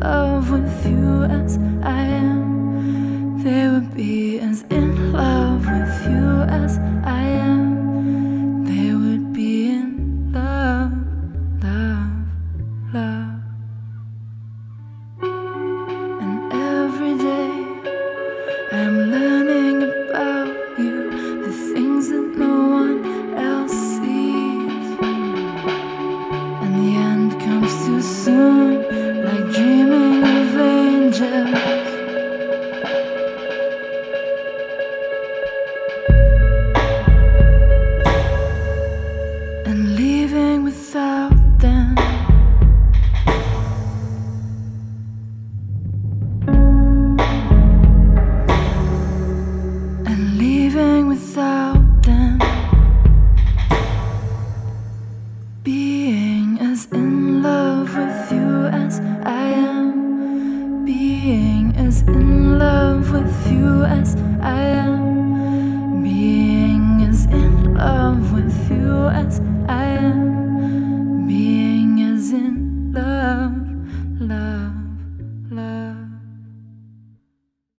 love with you as I am. They would be as in love with you as I am. They would be in love, love, love. And every day I'm learning about you, the things that no one else sees. And the end comes too soon, like dreaming of angels. And leaving without them. And leaving without them. Being as in love with you as I am. Being as in love with you as I am.